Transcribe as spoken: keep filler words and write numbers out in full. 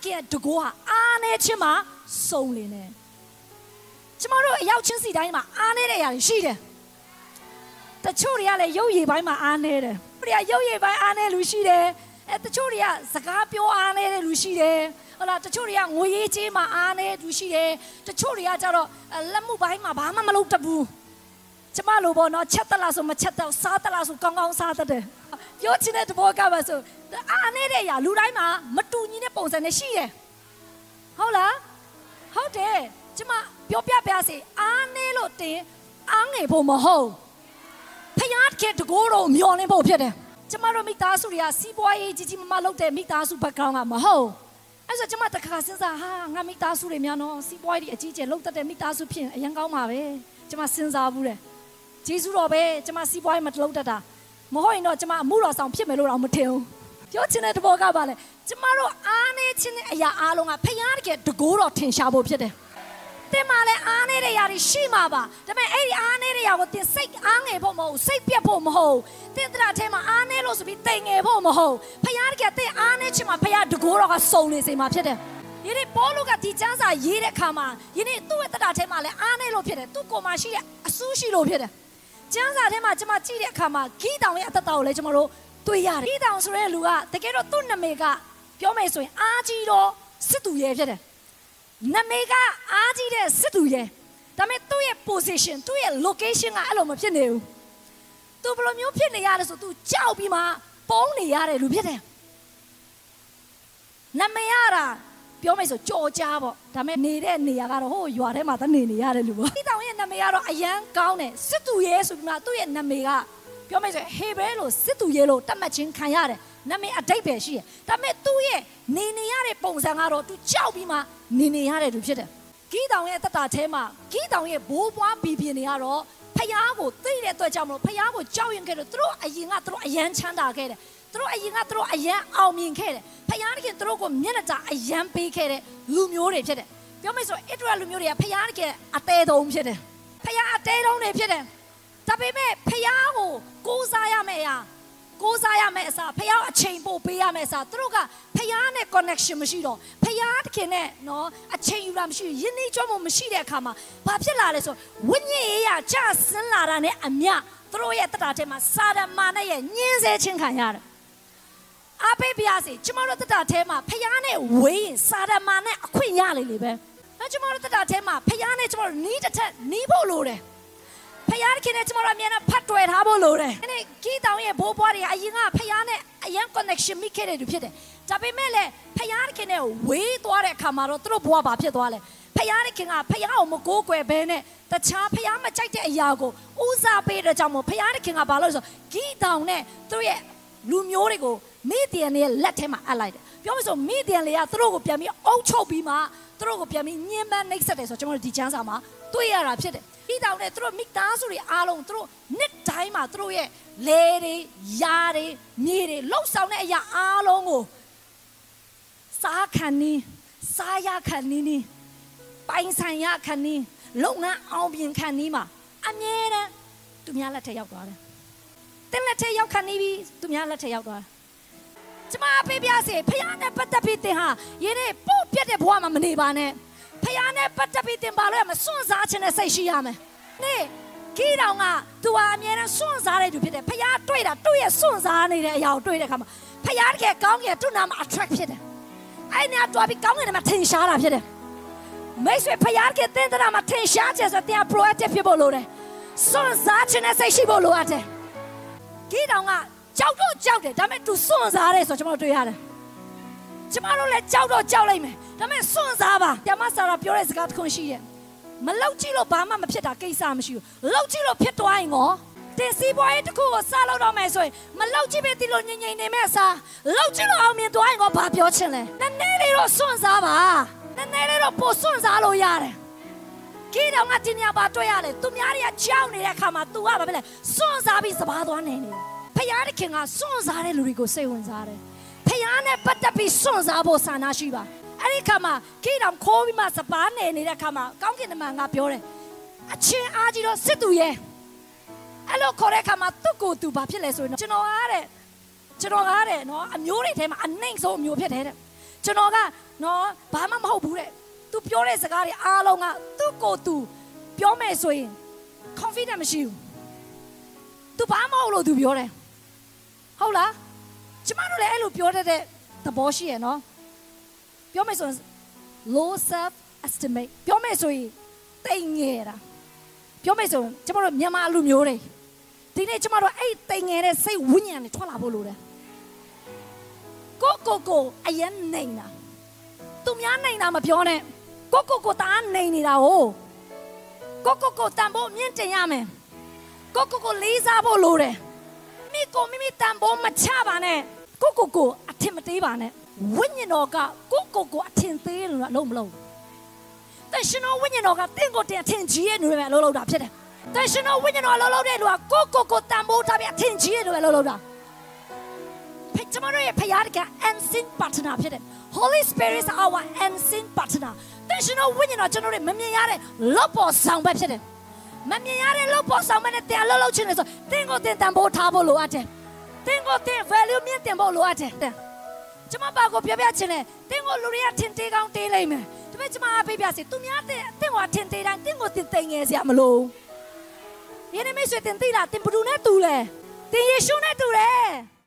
ခင်တကူဟာအားနေချင်းမှာစုံနေတယ်ကျမတို့အရောက်ချင်းစီတိုင်းမှာအားနေတဲ့ຢာရှိတယ်တချို့တွေကလည်းရုပ်ရည်ပိုင်းမှာအားနေတယ်သူတွေကရုပ်ရည်ပိုင်းအားနေလူရှိတယ်အဲတချို့တွေကစကားပြောအားနေတဲ့လူရှိတယ်ဟုတ်လားတချို့တွေကငွေရေးကြေးမှာအားနေလူရှိတယ်တချို့တွေကကြတော့လက်မှုပိုင်းမှာဘာမှမလုပ်တတ်ဘူးကျမလိုပေါ့နော်ချက်တလားဆိုမချက်တော့စားတလားဆိုကောင်းကောင်းစားတတ်တယ်ပြောချင်တဲ့တဘောကပါဆိုအားနေတဲ့ຢာလူတိုင်းမှာမတူညီတဲ့ပုံစံနဲ့ရှိတယ်ဟုတ်လားဟုတ်တယ်ကျမပြောပြပြစေအားနေလို့တင်အားငယ်ဖို့မဟုတ်ဖယားကတကိုးတော့မျောလင်းဖို့ဖြစ်တယ်ကျမတို့မိသားစုတွေကစီးပွားရေးကြီးကြီးမားမားလုပ်တဲ့မိသားစုဘက်ကောင်ကမဟုတ်အဲ့ဆိုကျမတခါစဉ်းစားဟာငါမိသားစုတွေများနော်စီးပွားရေးအကြီးကျယ်လုပ်တတ်တဲ့မိသားစုဖြစ်အရင်ကောင်းပါပဲကျမစဉ်းစားဘူးတဲ့ဂျေစုတော်ပဲကျမစီးပွားရေးမလုပ်တတ်တာမဟုတ်ရင်တော့ကျမအမှုတော်ဆောင်ဖြစ်မယ်လို့တော့မထင်ဘူးပြောချင်တဲ့တဘောကပါလေကျမတို့အားနေခြင်းတဲ့အရာအားလုံးကဖယားကတကိုးတော့ထင်ရှားဖို့ဖြစ်တယ်တင်မလဲအားနေတဲ့ຢာတွေရှိမှာပါဒါပေမဲ့အဲ့ဒီအားနေတဲ့ຢာကိုတင်စိတ်အားငယ်ဖို့မဟုတ်စိတ်ပြတ်ဖို့မဟုတ်တင်တရာထဲမှာအားနေလို့ဆိုပြီးတိမ်ငယ်ဖို့မဟုတ်ဖယားကတင်အားနေခြင်းမှာဖယားတကိုးတော့ကစုံနေစေမှာဖြစ်တယ်ယနေ့ပေါလုကဒီကျမ်းစာရေးတဲ့အခါမှာယနေ့သူ့ရဲ့တရာထဲမှာလဲအားနေလို့ဖြစ်တယ်သူ့ကိုယ်မှာရှိတဲ့အဆူးရှိလို့ဖြစ်တယ်ကျမ်းစာထဲမှာကျွန်မကြည့်တဲ့အခါမှာဂီတောင်ရဲ့အသက်တာကိုလည်းကျွန်တော်တို့တွေ့ရတယ်ဂီတောင်ဆိုတဲ့လူကတကယ်တော့သူ့နာမည်ကပြောမယ်ဆိုရင်အားကြီးတော့စစ်သူရဲဖြစ်တယ်နာမည်ကအားကြီးတဲ့စစ်သူရဲဒါပေမဲ့သူ့ရဲ့ position သူ့ရဲ့ location ကအဲ့လိုမဖြစ်နေဘူးသူဘယ်လိုမျိုးဖြစ်နေရလဲဆိုသူကြောက်ပြီးမှပုံနေရတဲ့လူဖြစ်တယ်နာမည်ရတာပြောမယ်ဆိုကြော်ကြားပေါ့ဒါပေမဲ့နေတဲ့နေရာကတော့ဟိုရွာထဲမှာတနေနေရတဲ့လူပေါ့ဒီတောင်ရဲ့နာမည်ကတော့အရန်ကောင်းတယ်စစ်သူရဲဆိုပြီးမှသူ့ရဲ့နာမည်ကပြောမယ်ဆိုဟေဘဲလို့စစ်သူရဲလို့တတ်မှတ်ခြင်းခံရတယ်နာမည်အတိတ်ပဲရှိတယ်ဒါပေမဲ့သူ့ရဲ့နေနေရတဲ့ပုံစံကတော့သူကြောက်ပြီးမှနေနေရတဲ့လူဖြစ်တယ်ဂီတောင်ရဲ့တတထဲမှာဂီတောင်ရဲ့ဘိုးဘွားဘီပြင်းတွေကတော့ဖယားကိုသိတဲ့အတွက်ကြောင့်မလို့ဖယားကိုကြောက်ရင်ခဲ့တယ်သူတို့အရင်ကသူတို့အရန်ချမ်းသာခဲ့တယ်သူတို့အရင်ကသူတို့အရန်အောင်မြင်ခဲ့တယ်ဖယားတကယ်သူတို့ကိုမျက်နှာအရန်ပေးခဲ့တဲ့လူမျိုးတွေဖြစ်တယ်ပြောမယ်ဆိုဣသရေလလူမျိုးတွေကဖယားတကယ်အသေးတုံးဖြစ်တယ်ဖယားအသေးတုံးတွေဖြစ်တယ်ဒါပေမဲ့ဖယားကိုကိုးစားရမယ့်အရာကိုးစားရမယ့်အစားဖယားအချိန်ပို့ပေးရမယ့်အစားသူတို့ကဖယားနဲ့ connection မရှိတော့ဖယားတခင်နဲ့နော်အချိန်ယူတာမရှိရင်းနှီးကြွမှုမရှိတဲ့အခါမှာဘာဖြစ်လာလဲဆိုဝိညာဉ်ရေးရကြဆင်းလာတာနဲ့အမျှသူတို့ရဲ့တတာထဲမှာစာရမာနဲ့ရဲ့ညှင်းဆဲခြင်းခံရတယ်အပေးပြစေကျမတို့တတာထဲမှာဖယားနဲ့ဝေးရင်စာရမာနဲ့အခွင့်ရလေလေပဲအဲကျမတို့တတာထဲမှာဖယားနဲ့ကျမတို့နီးတစ်ထက်နီးဖို့လိုတယ်ဖယားခင်နဲ့ကျမတို့အမြဲတမ်းဖတ်တွေ့ထားဖို့လိုတယ်ဒီနေ့ဂီတောင်ရဲ့ဘိုးဘွားတွေကအရင်ကဖယားနဲ့အရင် connection မိခဲ့တဲ့သူဖြစ်တယ်ဒါပေမဲ့လည်းဖယားခင်နဲ့ဝေးသွားတဲ့အခါမှာတော့သူတို့ဘွားဘာဖြစ်သွားလဲဖယားခင်ကဖယားကိုမကိုးကွယ်ဘဲနဲ့တခြားဖယားမကြိုက်တဲ့အရာကိုဦးစားပေးတဲ့ကြောင့်မို့ဖယားခင်ကဘာလို့လဲဆိုဂီတောင်နဲ့သူတို့ရဲ့လူမျိုးတွေကိုမိဒီယန်ရဲ့လက်ထဲမှာအပ်လိုက်တယ်ပြောလို့ဆိုမိဒီယန်တွေကသူတို့ကိုပြန်ပြီးအုပ်ချုပ်ပြီးမှသူတို့ကိုပြန်ပြီးညှဉ်းပန်းနှိပ်စက်တယ်ဆိုတော့ကျွန်တော်တို့ဒီချမ်းစာမှာတွေ့ရတာဖြစ်တယ်ဒီတောင်နဲ့သူတို့မိသားစုတွေအားလုံးသူတို့နှစ်တိုင်းမှာသူတို့ရဲ့လေတွေယာတွေမြေတွေလှုပ်ဆောင်တဲ့အရာအားလုံးကိုစားခံနေစားရခံနေနေပိုင်ဆိုင်ရခံနေလုပ်ငန်းအောင်ပြင်ခံနေမှာအမြဲတမ်းသူများလက်ထက်ရောက်သွားတယ်တင်းလက်ထက်ရောက်ခံနေပြီသူများလက်ထက်ရောက်သွားကျမပေးပြစေဖယားနဲ့ပတ်သက်ပြီးတင်ဟာယနေ့ပို့ပြတ်တဲ့ဘဝမှာမနေပါနဲ့ဖယားနဲ့ပတ်သက်ပြီးတင်ပါလို့ရမစွန့်စားခြင်းနဲ့စိတ်ရှိရမယ်နေ့ဂီတောင်ကသူဟာအမြဲတမ်းစွန့်စားတဲ့သူဖြစ်တယ်ဖယားတွေ့တာသူ့ရဲ့စွန့်စားနေတဲ့အရာကိုတွေ့တဲ့အခါမှာဖယားတကယ်ကောင်းကင်သူ့နာမှာ attract ဖြစ်တယ်အဲ့ဒီတော့ပြီးကောင်းကင်ထဲမှာထင်ရှားတာဖြစ်တယ်မိတ်ဆွေဖယားတကယ်တင်တဲ့မှာထင်ရှားခြင်းဆိုတဲ့ proactive ဖြစ်ဖို့လိုတယ်စွန့်စားခြင်းနဲ့စိတ်ရှိဖို့လိုအပ်တယ်ဂီတောင်ကကြောက်တော့ကြောက်တယ်ဒါပေမဲ့ तू စွန့်စားတယ်ဆိုကျွန်တော်တွေ့ရတယ်ကျမတို့လည်းကြောက်တော့ကြောက်လိုက်မယ်ဒါပေမဲ့စွန့်စားပါဓမ္မစာရာပြောတဲ့စကားတစ်ခုရှိတယ်မလောက်ကြည့်လို့ဘာမှမဖြစ်တာကိစ္စမရှိဘူးလောက်ကြည့်လို့ဖြစ်သွားရင်ရောတင်စီပွားရေးတစ်ခုကိုစားလို့တော့မယ်ဆိုရင်မလောက်ကြည့်ပဲဒီလိုငြိမ်ငြိမ်နေမဲ့အစားလောက်ကြည့်လို့အောင်မြင်သွားရင်ရောဘာပြောချင်လဲနည်းနည်းလေးတော့စွန့်စားပါနည်းနည်းလေးတော့ပို့စွန့်စားလို့ရတယ်ဂီတောင်ကတင်ရပါတွေ့ရတယ်သူများတွေကကြောက်နေတဲ့အခါမှာ तू ကဘာဖြစ်လဲစွန့်စားပြီးစပါးသွားနေတယ်ဖယားခင်ကစွန့်စားတဲ့လူတွေကိုစိတ်ဝင်စားတယ်ဖယားနဲ့ပတ်သက်ပြီးစွန့်စားဖို့ဆန္ဒရှိပါအဲ့ဒီခါမှာဂီတောင်ခိုးပြီးမှစပါးနေနေတဲ့ခါမှာကောင်းကင်တမန်ကပြောတယ်အချင်းအားကြီးတော့စစ်သူရဲ့အဲ့လိုခေါ်တဲ့ခါမှာသူ့ကိုယ်သူဘာဖြစ်လဲဆိုရင်ကျွန်တော်အားတဲ့ကျွန်တော်အားတဲ့နော်အမျိုးတွေထဲမှာအနှိမ့်ဆုံးအမျိုးဖြစ်တယ်တဲ့ကျွန်တော်ကနော်ဘာမှမဟုတ်ဘူးတဲ့ तू ပြောတဲ့စကားတွေအားလုံးကသူ့ကိုယ် तू ပြောမယ်ဆိုရင် confident မရှိဘူး तू ဘာမှမဟုတ်လို့ तू ပြောတယ်ဟုတ်လားကျမတို့လည်းအဲ့လိုပြောတတ်တဲ့သဘောရှိရနော်ပြောမယ်ဆိုရင် low self estimate ပြောမယ်ဆိုရင်တိမ်ငယ်တာပြောမယ်ဆိုရင်ကျမတို့မြန်မာလူမျိုးတွေဒီနေ့ကျမတို့အဲ့တိမ်ငယ်တဲ့စိတ်ဝိညာဉ်တွေထွက်လာဖို့လိုတယ်ကိုကိုကိုအရင်နေတာသူများနေတာမပြောနဲ့ကိုကိုကိုတားနေနေတာဟိုကိုကိုကိုတန်ဖို့မြင့်တင်ရမယ်ကိုကိုကိုလေးစားဖို့လိုတယ်မိကိုမိမိတန်ဖို့မချပါနဲ့ကိုကိုကိုအထင်မသေးပါနဲ့ဝိညာဉ်တော်ကကိုကိုကိုအထင်သေးလို့အလုံးမလုံးแต่ရှင်တော်ဝိညာဉ်တော်ကတင့်ကိုတင်အထင်ကြီးရဲ့လူတွေပဲအလုံးလုံးတာဖြစ်တယ်แต่ရှင်တော်ဝိညာဉ်တော်အလုံးလုံးတဲ့လူကကိုကိုကိုတန်ဖို့ထားပြီးအထင်ကြီးရဲ့လူပဲအလုံးလုံးတာဖိကျမတို့ရဲ့ဖရားက unseen partner ဖြစ်တယ် Holy Spirit is our unseen partner แต่ရှင်တော်ဝိညာဉ်တော်ကျွန်တော်တို့မမြင်ရတဲ့လောပေါ်ဆောင်ပဲဖြစ်တယ်မမြင်ရတဲ့လောပေါ်ဆောင်ပဲနဲ့တင်အလုံးလုံးချင်းနေဆိုတင်ကိုတင်တန်ဖို့ထားဖို့လိုအပ်တယ်တင်ကိုတင် value မြင့်တင်ဖို့လိုအပ်တယ်ကျမပါကိုပြောပြချင်တယ်တင်ကိုလူတွေကထင်သေးကောင်းတေးလိုက်မယ်ဒါပေမဲ့ကျမအပေးပြစီသူများတဲ့တင်ကိုထင်သေးတိုင်းတင်ကိုတင်သိငယ်စရာမလိုယနေ့မိတ်ဆွေတင်သိလားတင်ဘယ်သူနဲ့တူလဲတင်ယေရှုနဲ့တူတယ်